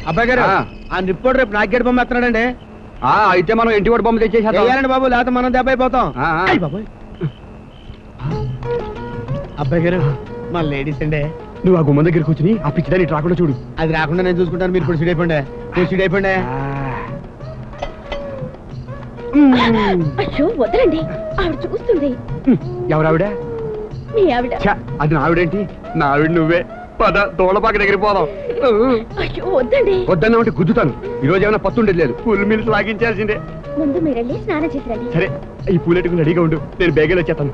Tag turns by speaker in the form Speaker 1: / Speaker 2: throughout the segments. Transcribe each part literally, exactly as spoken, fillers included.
Speaker 1: అబ్బాయి గారు ఆ నిప్పుడు రేపు నాగేడు బొమ్మ ఎత్తున్నాడండి.
Speaker 2: అయితే మనం ఇంటి వాడి బొమ్మ తెచ్చేసేయాలండి
Speaker 1: బాబు, లేకపోతే మనం దెబ్బ అయిపోతాం. అబ్బాయి గారు మా లేడీస్ అండి.
Speaker 2: నువ్వు ఆ గుమ్మ దగ్గర కూర్చుని ఆ పిచ్చిదాన్ని రాకుండా చూడు.
Speaker 1: అది రాకుండా నేను చూసుకుంటాను. మీరు ఇప్పుడు సీడ్ అయిపోండి, మీరు సీడ్ అయిపోండి.
Speaker 3: అయ్యో వదలండి, ఆవిడ చూస్తుంది.
Speaker 2: ఎవరావిడ?
Speaker 3: మీ ఆవిడ.
Speaker 2: అది నా ఆవిడేంటి? నా ఆవిడ నువ్వే. పద తోళపాక దగ్గర పోదాం.
Speaker 3: అయ్యో వద్దండి.
Speaker 2: వద్దన్నా ఉంటే గుద్దుతాను. ఈ రోజు ఏమైనా పత్తుండేది లేదు, ఫుల్ మిల్స్ లాగించాల్సిందే.
Speaker 3: ముందు మీరు వెళ్ళి స్నానం చేసిరండి.
Speaker 2: సరే, ఈ పూలెట్టుకుని రెడీగా ఉండు, నేను బేగలు వచ్చేస్తాను.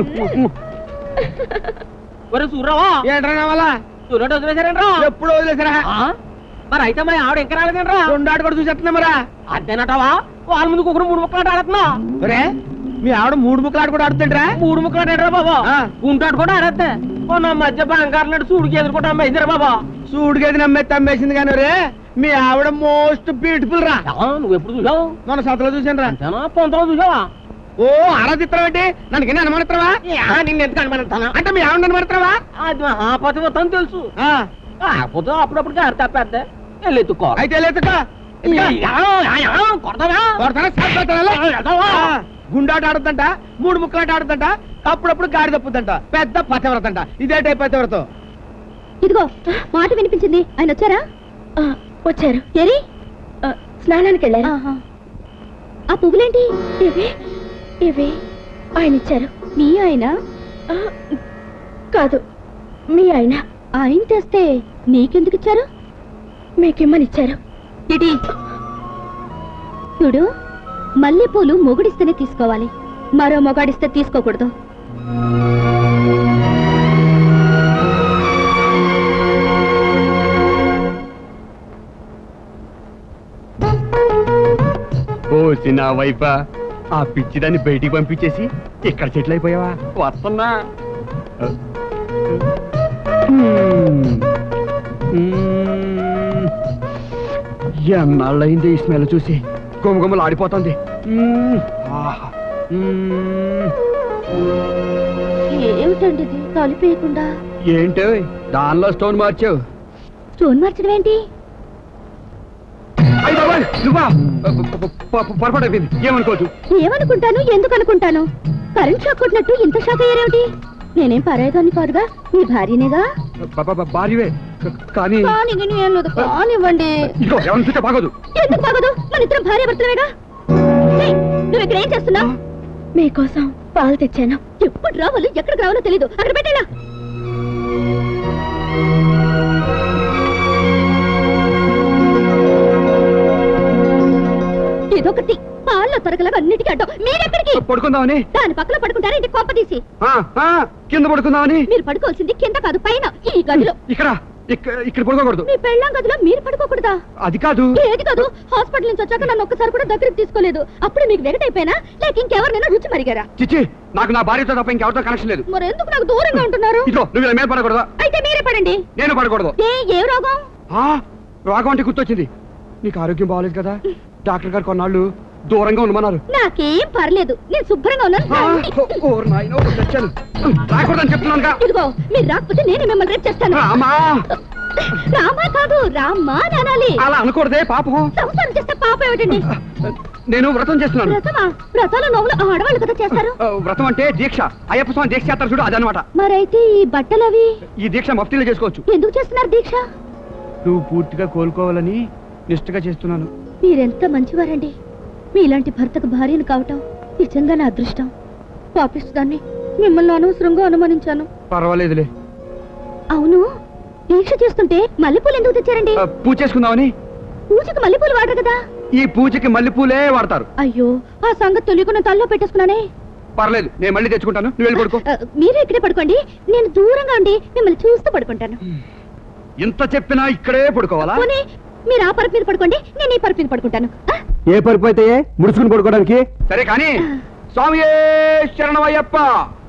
Speaker 1: ఎప్పుడు వదిలేసారా?
Speaker 4: మరి అయితే మరి ఆవిడ ఇంకా రాలేదండ్రా.
Speaker 1: రెండు ఆట కూడా చూసేస్తున్నా మరా.
Speaker 4: అంతేనటవా? వాళ్ళ ముందు ఒక మూడు ముక్కలు ఆడుతున్నా.
Speaker 1: ఒరే, మీ ఆవిడ మూడు ముక్కలు ఆట కూడా ఆడుతుంటరా?
Speaker 4: మూడు ముక్కలు ఆడారా బాబా? గుంటాడు కూడా ఆడద్దే. నా మధ్య బంగారు సూడికి ఎదుర్కొంటా అమ్మేసారా బాబా?
Speaker 1: సూడికేది నమ్మేస్తే అమ్మేసింది కానీ రే, మీ ఆవిడ మోస్ట్ బ్యూటిఫుల్ రా.
Speaker 4: నువ్వు ఎప్పుడు చూసావు?
Speaker 1: మన సతలో చూసాను రా.
Speaker 4: పొంతలో చూసావా?
Speaker 1: ఓ ఆరాధిత్రం ఏంటి? నన్ను కింద అనుమానిస్తావా?
Speaker 4: నిన్ను ఎందుకు అనుమానిస్తాను
Speaker 1: అంటే మీ ఆవిడ అనుమానిస్తావా?
Speaker 4: అది మహాపతి మొత్తం తెలుసు. కాకపోతే అప్పుడప్పుడు గారి తప్పేద్ద వెళ్ళి ఎత్తుకో.
Speaker 1: అయితే వెళ్ళెత్తుకో. గుండాట ఆడుతుంట, మూడు ముక్కలాట ఆడుతుంట, అప్పుడప్పుడు గాడి తప్పుతుంట. పెద్ద పతివ్రతంట. ఇదే టైప్ పతివ్రతం.
Speaker 3: ఇదిగో మాట వినిపించింది. ఆయన వచ్చారా? వచ్చారు. ఏరి స్నానానికి వెళ్ళారు. ఆ పువ్వులేంటి? ఇవి ఇవి ఆయన ఇచ్చారు. మీ ఆయన? కాదు, మీ ఆయన. ఆయన తెస్తే నీకెందుకు ఇచ్చారు? మీకేమని ఇచ్చారు. ఇటీ చూడు, మల్లెపూలు మొగుడిస్తేనే తీసుకోవాలి, మరో మొగాడిస్తే తీసుకోకూడదు.
Speaker 2: ఓ చిన్న వైఫా, ఆ పిచ్చిదాన్ని బయటికి పంపించేసి ఇక్కడ సెటిల్ అయిపోయావా? వస్తున్నా. ఎన్నాళ్ళయింది ఈ స్మెల్ చూసి, గుమగుమలు ఆడిపోతుంది.
Speaker 3: ఏమిటండి కలిపేయకుండా?
Speaker 2: ఏంటో దానిలో స్టోన్ మార్చావు.
Speaker 3: స్టోన్ మార్చడం ఏంటి?
Speaker 2: పొరపాటు అయిపోయింది, ఏమనుకోవచ్చు.
Speaker 3: ఏమనుకుంటాను, ఎందుకు అనుకుంటాను? కరెంట్ షాక్ కొట్టినట్టు ఇంత షాక్ అయ్యారేమిటి? నేనేం పరాయిగాని కాదుగా, మీ భార్యనేగా.
Speaker 2: భార్యవే కానీ
Speaker 3: కానివ్వండి.
Speaker 2: చూస్తే బాగోదు.
Speaker 3: ఎందుకు బాగోదు? మన ఇద్దరం భార్య భర్తలేగా. నువ్వు ఇక్కడ ఏం చేస్తున్నావు? మీకోసం పాలు తెచ్చాను. ఎప్పుడు రావాలో ఎక్కడికి రావాలో తెలీదు. అక్కడ పెట్టేలా. ఇదొకటి పాల్లో తరగలాగా అన్నిటికీ అడ్డం. మీరెక్కడికి?
Speaker 2: పడుకుందామని.
Speaker 3: దాని పక్కన పడుకుంటారా ఇంటి కొంప తీసి?
Speaker 2: కింద పడుకుందామని.
Speaker 3: మీరు పడుకోవాల్సింది కింద కాదు, పైన ఈ గదిలో.
Speaker 2: ఇక్కడ ఇక్కడ పడుకోకూడదు.
Speaker 3: మీ పెళ్ళాం గదిలో మీరు పడుకోకూడదా?
Speaker 2: అది కాదు.
Speaker 3: ఏది కాదు? హాస్పిటల్ నుంచి వచ్చాక నన్ను ఒక్కసారి కూడా దగ్గరికి తీసుకోలేదు. అప్పుడు మీకు వెగటైపోయినా లేక ఇంకెవరినైనా రుచి మరిగారా?
Speaker 2: చిచ్చి, నాకు నా భార్యతో తప్ప ఇంకెవరితో కనెక్షన్ లేదు.
Speaker 3: మరి ఎందుకు నాకు దూరంగా ఉంటున్నారు?
Speaker 2: ఇదో నువ్వు మీద పడకూడదా?
Speaker 3: అయితే మీరే పడండి.
Speaker 2: నేను పడకూడదు.
Speaker 3: ఏ ఏ రోగం?
Speaker 2: రోగం అంటే గుర్తొచ్చింది. నీకు ఆరోగ్యం బాగోలేదు కదా, డాక్టర్ గారు కొన్నాళ్ళు దూరంగా ఉండమన్నారు.
Speaker 3: నాకేం పర్లేదు, నేను శుభ్రంగా ఉన్నాను.
Speaker 2: రాకూడదని చెప్తున్నాను.
Speaker 3: ఇదిగో మీరు రాకపోతే నేను మిమ్మల్ని రేపు చేస్తాను. రామా కాదు, రామ్మా అనాలి.
Speaker 2: అలా అనకూడదే, పాపం.
Speaker 3: సంసారం చేస్తే పాపం ఏమిటండి?
Speaker 2: నేను వ్రతం చేస్తున్నాను.
Speaker 3: వ్రతమా? వ్రతాలు నవ్వులు ఆడవాళ్ళు కదా చేస్తారు.
Speaker 2: వ్రతం అంటే దీక్ష. అయ్యప్ప స్వామి దీక్ష చేస్తారు చూడు, అదనమాట.
Speaker 3: మరైతే ఈ బట్టలు అవి?
Speaker 2: ఈ దీక్ష మఫ్తీలో చేసుకోవచ్చు.
Speaker 3: ఎందుకు చేస్తున్నారు దీక్ష?
Speaker 2: నువ్వు పూర్తిగా కోలుకోవాలని నిష్ఠగా చేస్తున్నాను.
Speaker 3: మీరెంత మంచివారండి. మీలాంటి భర్తకు భార్యను కావటం నిజంగా నా అదృష్టం. పాపిస్తాన్ని మిమ్మల్ని అనవసరంగా అనుమానించాను.
Speaker 2: పర్వాలేదులే.
Speaker 3: అవును, దీక్ష చేస్తుంటే మల్లెపూలు ఎందుకు తెచ్చారండి?
Speaker 2: పూజ చేసుకుందామని.
Speaker 3: పూజకి మల్లెపూలు వాడరు కదా?
Speaker 2: ఈ పూజకి మల్లెపూలే వాడతారు.
Speaker 3: అయ్యో, ఆ సంగతి తెలియకుండా తల్లో పెట్టేసుకున్నానే.
Speaker 2: పర్లేదు, నేను మళ్ళీ తెచ్చుకుంటాను, నువ్వు వెళ్ళి పడుకో.
Speaker 3: మీరే ఇక్కడే పడుకోండి, నేను దూరంగా ఉండి మిమ్మల్ని చూస్తూ పడుకుంటాను.
Speaker 2: ఇంత చెప్పినా ఇక్కడే పడుకోవాలా?
Speaker 3: మీరు ఆ పరుపు మీద పడుకోండి, నేను ఈ పరుపు మీద పడుకుంటాను.
Speaker 2: ఏ పరుపు అయితే ముడుచుకుని పడుకోవడానికి. సరే కానీ స్వామి శరణమయ్యప్ప.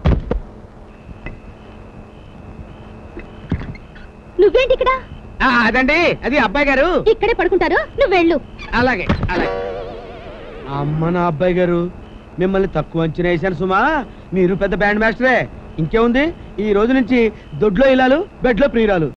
Speaker 3: నువ్వేంటి ఇక్కడ?
Speaker 1: అదండి, అది అబ్బాయి గారు
Speaker 3: ఇక్కడే పడుకుంటారు, నువ్వు వెళ్ళు.
Speaker 1: అలాగే అలాగే. అమ్మ నా అబ్బాయి గారు, మిమ్మల్ని తక్కువ అంచనా వేశాను సుమా. మీరు పెద్ద బ్యాండ్ మాస్టరే. ఇంకేముంది, ఈ రోజు నుంచి దొడ్లో ఇలాలు, బెడ్లో ప్రియురాలు.